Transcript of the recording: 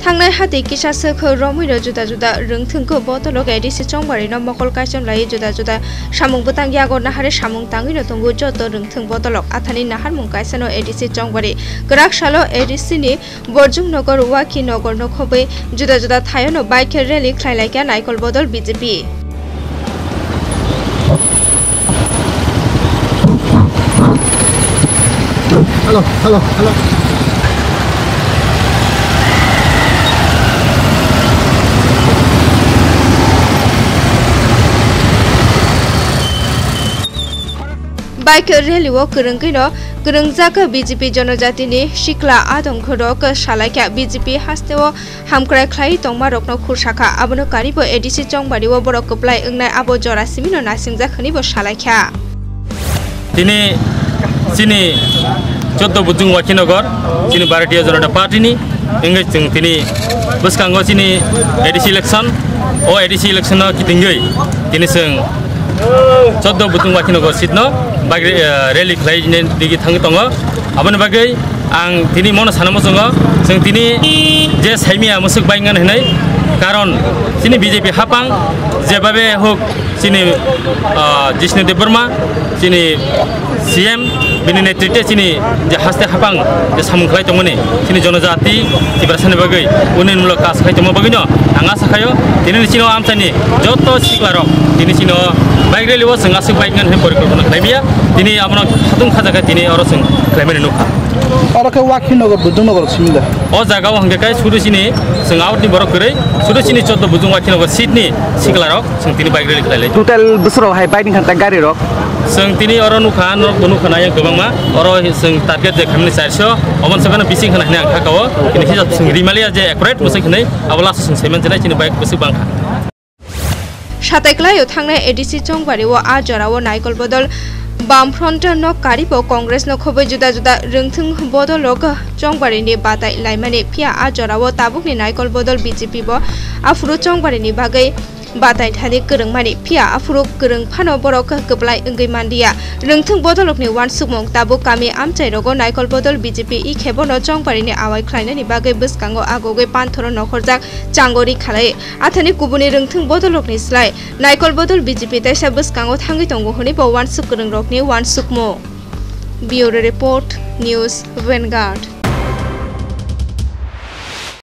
थांनाय हाथि किसा सोखो रमैनो जुदा जुदा रोंथोंखौ बतलक एडिसि चंबारिनो मकल काइसम लायो जुदा जुदा सामुं बतang यागो नाहारे सामुं तांगिनो तंगु जत रोंथों बतलक आथानि नाहार मुं काइसनो एडिसि चंबारि गराक सालो एडिसिनि बरजुं नगर वाकी नगर नखबै जुदा जुदा थायोनो बाइक रैली ख्लाइलाइका नायकल बदल बीजेपी Hello. बाइक रैली वो करंजाका बीजेपी जनजातिनि सिक्ला आदंखरक सालाइका बीजेपी हास्तेव हामक्राय ख्लाइ तंमा रकनो खुरसाखा आबनो कारिबो एडिसि चंबारिव बरक कप्लाय ओंनाय आबो जरासिमिनो नासिंजाखनिबो सालाइखा दिनै चिनी 14 बुजुं वाकिनगर चिनी भारतीय जनता पार्टी नि इंगे जों दिनै बसकांगो चिनी एडिसि इलेक्शन ओ एडिसि इलेक्शन किथिंगै दिनै जों 14 बुजुं वाकिनगर सिटनो बागै रैली खालायनो दिगि थांनो दङ आबोनि बागै आं दिनै मनो सानमो जों दिनै जे साइमिया मुसुक बायगोन होननाय कारण चिनी बीजेपी हापां जेबाबे हुक चिनी जिष्णु देबबर्मा चिनी सीएम बिनि नेतृत्व चिनी जे हास्ते हापां जे सामुखलाय दंमोन चिनी जनजाति तिब्रासानि बागै उन्नयनमूलक काज खायतमो बागैनो आं आसा खायो दिनै चिनो आमसानि जत सिक्लारक दिनै चिनो बाइक रैली वो जों आसु बाइक होन परिकल्पना खालामबिया दिनै आमनो हातुं खाजाखा दिनै अर जों खालामनो नुखा अरखे वाकिनगर बुजुं नगर सिमिला ओ जागाव हंगेकाय सुरुसिनि जों आउटनि बरक गरै सुरुसिनि 14 बुजुं वाकिनगर सिटनि सिक्लारक जों दिनै बाइक रैली खालायलाय टोटल बोसोराव हाय बाइक खान्था गारि रक जों दिनै अर नुखानाय गोबांमा अर जों टारगेट जे खामनि 400 अमन सेबेन बिसिं होनाय आं थाखाव दिनै हिसाब जों रिमालिया जे एक्युरेट मुसै खनै आबला जों सेमेन जेनाय दिनै बाइक बोसो बांखा साताइक्लायो थांनाय एडिसि चंबारिव आ जराव नायकल बदल बामफ्रन्ट न कारिबो कांग्रेस न खबै जुदा जुदा रोंथों बदलक चंबारिनि बाताय लाइमानि फिया आ जराव ताबुकनि नायकल बदल बीजेपी बो आफुरु चंबारिनि बागै बाताय थानि गोरोंमानि फिया आफुरु गोरों फानो बरक गप्लाय ओंगै मान्दिया रोंथों बदलकनि वान सुमं ताबुक कामि आमचाय रगो नायकल बदल बीजेपी इ खेबनो चंबारिनि आवाय ख्लायनायनि बागै बसकांगो आगोगै पानथर नखरजाक चांगरि खालाय आथानि गुबुनि रोंथों बदलकनि स्लाय नायकल बदल बीजेपी ताइसा बसकांगो थांगै दंगो हनि बवान सुक गोरों रकनि वान सुकमो ब्यूरो रिपोर्ट न्यूज वेनगार्ड।